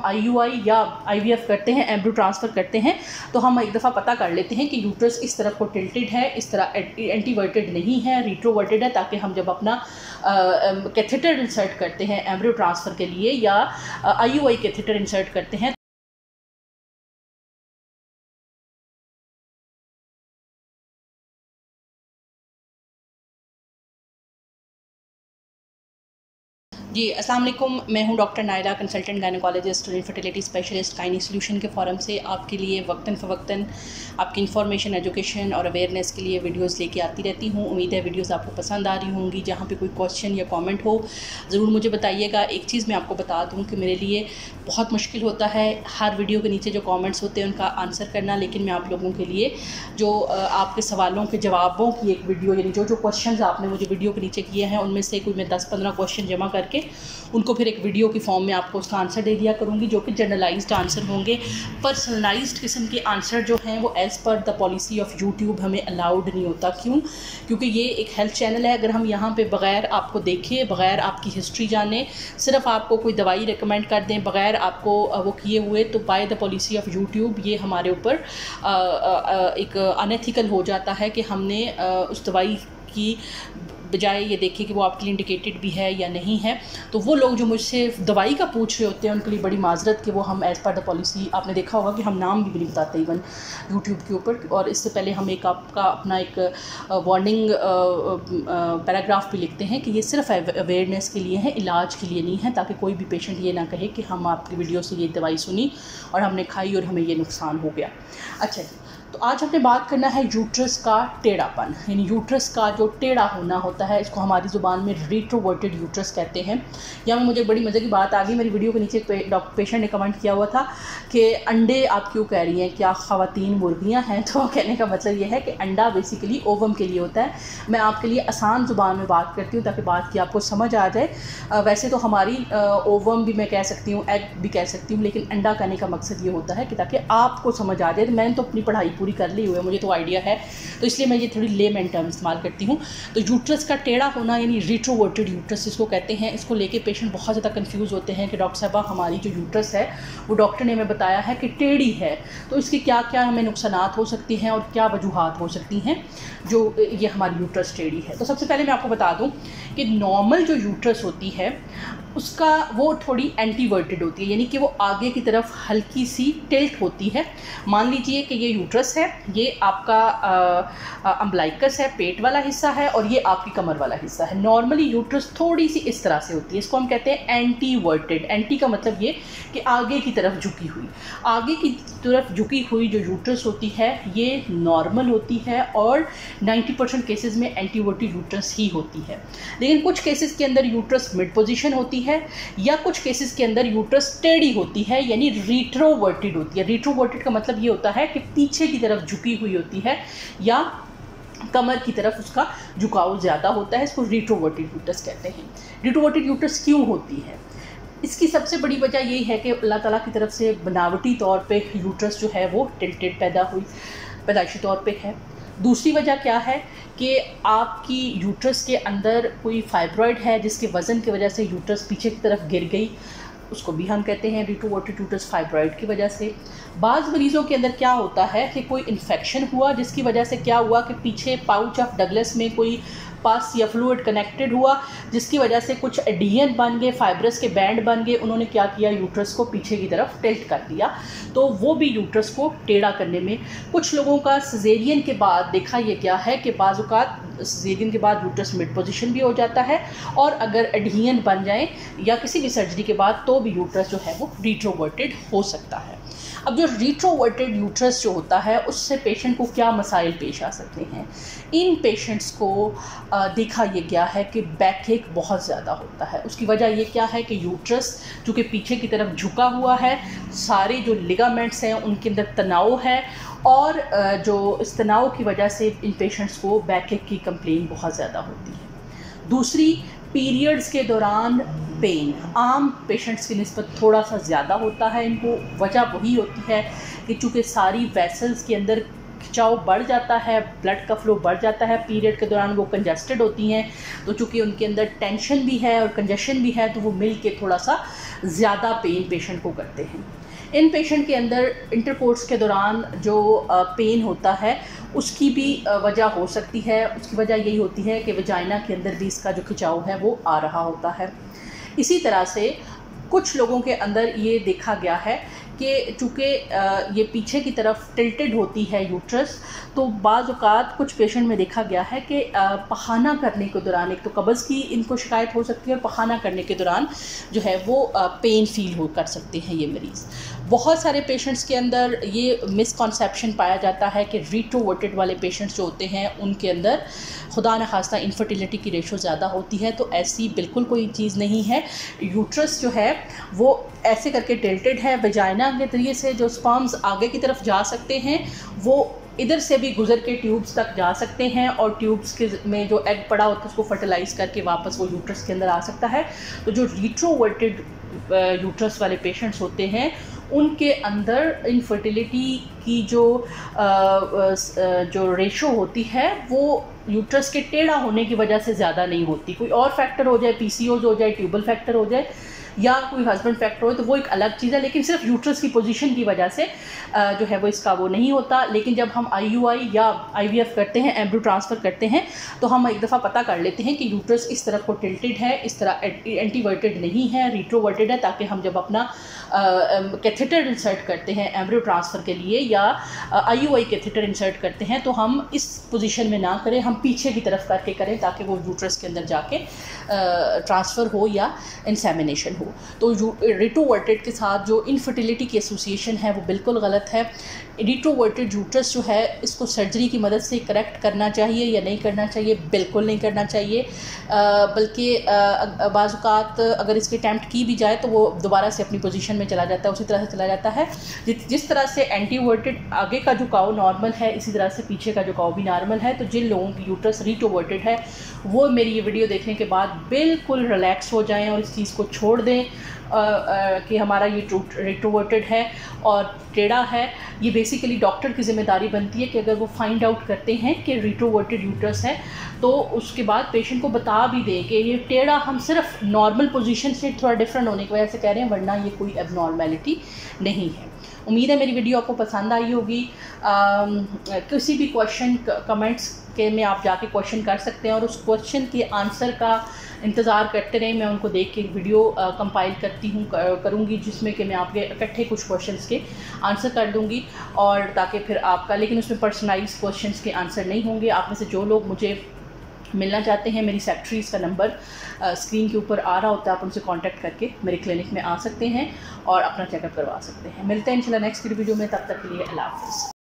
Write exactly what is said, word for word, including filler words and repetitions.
IUI या IVF करते हैं, एम्ब्रियो ट्रांसफ़र करते हैं, तो हम एक दफ़ा पता कर लेते हैं कि यूट्रस इस तरफ को टिल्टेड है, इस तरह एंटीवर्टेड नहीं है, रिट्रोवर्टेड है, ताकि हम जब अपना कैथेटर इंसर्ट करते हैं एम्ब्रियो ट्रांसफ़र के लिए या आईयूआई कैथेटर इंसर्ट करते हैं जी। अस्सलाम वालेकुम, मैं हूं डॉक्टर नायला, कंसल्टेंट गायनेकोलॉजिस्ट और इनफर्टिलिटी स्पेशलिस्ट गायनी सॉल्यूशन के फ़ोरम से आपके लिए वक्तन फ़वक्तन आपकी इन्फॉर्मेशन, एजुकेशन और अवेयरनेस के लिए वीडियोस लेके आती रहती हूं। उम्मीद है वीडियोस आपको पसंद आ रही होंगी। जहां पे कोई क्वेश्चन या कमेंट हो ज़रूर मुझे बताइएगा। एक चीज़ मैं आपको बता दूं कि मेरे लिए बहुत मुश्किल होता है हर वीडियो के नीचे जो कमेंट्स होते हैं उनका आंसर करना, लेकिन मैं आप लोगों के लिए जो आपके सवालों के जवाबों की एक वीडियो, यानी जो जो क्वेश्चन आपने मुझे वीडियो के नीचे किए हैं उनमें से कोई मैं दस पंद्रह क्वेश्चन जमा करके उनको फिर एक वीडियो की फॉर्म में आपको उसका आंसर दे दिया करूँगी, जो कि जनरलाइज्ड आंसर होंगे। पर्सनलाइज्ड किस्म के आंसर जो हैं वो as per the policy of YouTube हमें अलाउड नहीं होता। क्यों? क्योंकि ये एक हेल्थ चैनल है। अगर हम यहाँ पे बग़ैर आपको देखें, बग़ैर आपकी हिस्ट्री जाने, सिर्फ आपको कोई दवाई रिकमेंड कर दें बग़ैर आपको वो किए हुए, तो by the policy of YouTube ये हमारे ऊपर एक अनएथिकल हो जाता है कि हमने उस दवाई की बजाय ये देखें कि वो आपके लिए इंडिकेटेड भी है या नहीं है। तो वो लोग जो मुझसे दवाई का पूछ रहे होते हैं उनके लिए बड़ी माजरत कि वो हम एज़ पर द पॉलिसी, आपने देखा होगा कि हम नाम भी नहीं बताते इवन यूट्यूब के ऊपर। और इससे पहले हम एक आपका अपना एक वार्निंग पैराग्राफ भी लिखते हैं कि ये सिर्फ अवेयरनेस के लिए है, इलाज के लिए नहीं है, ताकि कोई भी पेशेंट ये ना कहे कि हम आपकी वीडियो से ये दवाई सुनी और हमने खाई और हमें ये नुकसान हो गया। अच्छा, तो आज हमने बात करना है यूट्रस का टेढ़ापन, यानी यूट्रस का जो टेढ़ा होना होता है, इसको हमारी ज़ुबान में रिट्रोवर्टेड यूट्रस कहते हैं। यहाँ में मुझे बड़ी मज़े की बात आ गई, मेरी वीडियो के नीचे डॉक्टर पेशेंट ने कमेंट किया हुआ था कि अंडे आप क्यों कह रही हैं, क्या ख़वातीन मुर्गियाँ हैं? तो कहने का मतलब ये है कि अंडा बेसिकली ओवम के लिए होता है। मैं आपके लिए आसान ज़ुबान में बात करती हूँ ताकि बात की आपको समझ आ जाए। वैसे तो हमारी ओवम भी मैं कह सकती हूँ, एग भी कह सकती हूँ, लेकिन अंडा कहने का मकसद ये होता है कि ताकि आपको समझ आ जाए। तो मैंने तो अपनी पढ़ाई पूरी कर ली हुई है, मुझे तो आइडिया है, तो इसलिए मैं ये थोड़ी लेमैन टर्म इस्तेमाल करती हूँ। तो यूट्रस का टेढ़ा होना यानी रिट्रोवर्टेड यूट्रस इसको कहते हैं। इसको लेके पेशेंट बहुत ज़्यादा कंफ्यूज होते हैं कि डॉक्टर साहबा हमारी जो यूट्रस है वो डॉक्टर ने हमें बताया है कि टेढ़ी है, तो इसके क्या क्या हमें नुकसानात हो सकती हैं और क्या वजूहात हो सकती हैं जो ये हमारी यूट्रस टेढ़ी है। तो सबसे पहले मैं आपको बता दूँ कि नॉर्मल जो यूट्रस होती है उसका वो थोड़ी एंटीवर्टेड होती है, यानी कि वो आगे की तरफ हल्की सी टिल्ट होती है। मान लीजिए कि ये यूट्रस है, ये आपका अम्बलाइकस है, पेट वाला हिस्सा है, और ये आपकी कमर वाला हिस्सा है। नॉर्मली यूट्रस थोड़ी सी इस तरह से होती है, इसको हम कहते हैं एंटीवर्टेड। एंटी का मतलब ये कि आगे की तरफ झुकी हुई। आगे की तरफ झुकी हुई जो यूट्रस होती है ये नॉर्मल होती है और नब्बे परसेंट केसेस में एंटीवर्टेड यूट्रस ही होती है। लेकिन कुछ केसेस के अंदर यूट्रस मिड पोजीशन होती है या कुछ केसेस के अंदर यूट्रस टेढ़ी होती है, यानी रिट्रोवर्टेड होती है। रिट्रोवर्टेड का मतलब ये होता है कि पीछे की तरफ झुकी हुई होती है या कमर की तरफ उसका झुकाव ज़्यादा होता है। इसको रिट्रोवर्टेड यूट्रस कहते हैं। रिट्रोवर्टेड यूट्रस क्यों होती है? इसकी सबसे बड़ी वजह यही है कि अल्लाह ताला की तरफ से बनावटी तौर पे यूट्रस जो है वो टिल्टेड पैदा हुई, पैदाइशी तौर पे है। दूसरी वजह क्या है कि आपकी यूट्रस के अंदर कोई फाइब्रॉइड है जिसके वज़न की वजह से यूट्रस पीछे की तरफ गिर गई, उसको भी हम कहते हैं रिट्रोवर्टेड यूट्रस फाइब्रॉइड की वजह से। बाज़ मरीज़ों के अंदर क्या होता है कि कोई इन्फेक्शन हुआ जिसकी वजह से क्या हुआ कि पीछे पाउच ऑफ डगलस में कोई पास या फ्लूइड कनेक्टेड हुआ जिसकी वजह से कुछ एडियन बन गए, फाइब्रस के बैंड बन गए, उन्होंने क्या किया, यूट्रस को पीछे की तरफ टिल्ट कर दिया। तो वो भी यूट्रस को टेढ़ा करने में, कुछ लोगों का सिजेरियन के बाद देखा ये क्या है कि बाज़-औक़ात सिजेरियन के बाद यूट्रस मिड पोजीशन भी हो जाता है, और अगर एडियन बन जाए या किसी भी सर्जरी के बाद तो भी यूट्रस जो है वो रिट्रोवर्टेड हो सकता है। अब जो रिट्रोवर्टेड यूट्रस जो होता है उससे पेशेंट को क्या मसाइल पेश आ सकते हैं? इन पेशेंट्स को आ, देखा ये गया है कि बैक एक बहुत ज़्यादा होता है। उसकी वजह ये क्या है कि यूट्रस चूँकि पीछे की तरफ झुका हुआ है, सारे जो लिगामेंट्स हैं उनके अंदर तनाव है, और जो इस तनाव की वजह से इन पेशेंट्स को बैक एक की कंप्लेन बहुत ज़्यादा होती है। दूसरी, पीरियड्स के दौरान पेन आम पेशेंट्स की निस्बत थोड़ा सा ज़्यादा होता है इनको। वजह वही होती है कि चूँकि सारी वेसल्स के अंदर खिंचाव बढ़ जाता है, ब्लड का फ्लो बढ़ जाता है, पीरियड के दौरान वो कंजेस्टेड होती हैं, तो चूँकि उनके अंदर टेंशन भी है और कंजेशन भी है तो वो मिल के थोड़ा सा ज़्यादा पेन पेशेंट को करते हैं। इन पेशेंट के अंदर इंटरकोर्स के दौरान जो पेन होता है उसकी भी वजह हो सकती है। उसकी वजह यही होती है कि वजाइना के अंदर भी इसका जो खिंचाव है वो आ रहा होता है। इसी तरह से कुछ लोगों के अंदर ये देखा गया है कि चूँकि ये पीछे की तरफ टिल्टेड होती है यूट्रस, तो बाज़ औक़ात कुछ पेशेंट में देखा गया है कि पखाना करने के दौरान एक तो कब्ज़ की इनको शिकायत हो सकती है और पखाना करने के दौरान जो है वो पेन फील हो कर सकते हैं ये मरीज़। बहुत सारे पेशेंट्स के अंदर ये मिसकॉन्सेप्शन पाया जाता है कि रिट्रोवर्टेड वाले पेशेंट्स जो होते हैं उनके अंदर खुदा न खास्ता इनफर्टिलिटी की रेशो ज़्यादा होती है, तो ऐसी बिल्कुल कोई चीज़ नहीं है। यूट्रस जो है वो ऐसे करके टिल्टेड है, वजाइना के ज़रिए से जो स्पर्म्स आगे की तरफ जा सकते हैं वो इधर से भी गुजर के ट्यूब्स तक जा सकते हैं और ट्यूब्स के में जो एग पड़ा होता है उसको फर्टिलाइज करके वापस वो यूट्रस के अंदर आ सकता है। तो जो रिट्रोवर्टेड यूट्रस वाले पेशेंट्स होते हैं उनके अंदर इनफर्टिलिटी की जो आ, जो रेशो होती है वो यूट्रस के टेढ़ा होने की वजह से ज़्यादा नहीं होती। कोई और फैक्टर हो जाए, पीसीओज हो जाए, ट्यूबल फैक्टर हो जाए या कोई हस्बैंड फैक्टर हो तो वो एक अलग चीज़ है, लेकिन सिर्फ यूट्रस की पोजीशन की वजह से जो है वो इसका वो नहीं होता। लेकिन जब हम आईयूआई या आईवीएफ करते हैं, एम्ब्रियो ट्रांसफ़र करते हैं, तो हम एक दफ़ा पता कर लेते हैं कि यूट्रस इस तरफ को टिल्टेड है, इस तरह एंटीवर्टेड नहीं है, रिट्रोवर्टेड है, ताकि हम जब अपना कैथेटर इंसर्ट करते हैं एम्ब्रियो ट्रांसफ़र के लिए या आईयूआई कैथेटर इंसर्ट करते हैं तो हम इस पोजीशन में ना करें, हम पीछे की तरफ करके करें ताकि वो यूट्रस के अंदर जाके ट्रांसफ़र हो या इंसेमिनेशन हो। तो रिट्रोवर्टेड के साथ जो इनफर्टिलिटी की एसोसिएशन है वो बिल्कुल गलत है। रिट्रोवर्टेड यूट्रस जो है इसको सर्जरी की मदद से करेक्ट करना चाहिए या नहीं करना चाहिए? बिल्कुल नहीं करना चाहिए, बल्कि बाज़ औक़ात अगर इसकी अटैम्प्ट की भी जाए तो वो दोबारा से अपनी पोजीशन में चला जाता है, उसी तरह से चला जाता है। जिस जिस तरह से एंटीवर्टेड आगे का झुकाव नॉर्मल है, इसी तरह से पीछे का झुकाव भी नॉर्मल है। तो जिन लोगों की यूट्रस रिट्रोवर्टेड है वो मेरी ये वीडियो देखने के बाद बिल्कुल रिलैक्स हो जाएं और इस चीज़ को छोड़ दें आ, आ, कि हमारा ये रिट्रोवर्टेड है और टेढ़ा है। ये बेसिकली डॉक्टर की ज़िम्मेदारी बनती है कि अगर वो फाइंड आउट करते हैं कि रिट्रोवर्टेड यूट्रस है तो उसके बाद पेशेंट को बता भी दें कि ये टेढ़ा हम सिर्फ नॉर्मल पोजीशन से थोड़ा डिफरेंट होने की वजह से कह रहे हैं, वरना ये कोई एबनॉर्मेलिटी नहीं है। उम्मीद है मेरी वीडियो आपको पसंद आई होगी। किसी भी क्वेश्चन कमेंट्स के में आप जाके क्वेश्चन कर सकते हैं और उस क्वेश्चन के आंसर का इंतज़ार करते रहें। मैं उनको देख के एक वीडियो कंपाइल करती हूँ करूँगी जिसमें कि मैं आपके इकट्ठे कुछ क्वेश्चंस के आंसर कर दूँगी और ताकि फिर आपका, लेकिन उसमें पर्सनलाइज क्वेश्चंस के आंसर नहीं होंगे। आप में से जो लोग मुझे मिलना चाहते हैं, मेरी सेक्रेटरीज़ का नंबर स्क्रीन के ऊपर आ रहा होता है, आप उनसे कांटेक्ट करके मेरे क्लिनिक में आ सकते हैं और अपना चेकअप करवा सकते हैं। मिलते हैं इंशाल्लाह नेक्स्ट वीडियो में, तब तक के लिए अल्लाह हाफ़िज़।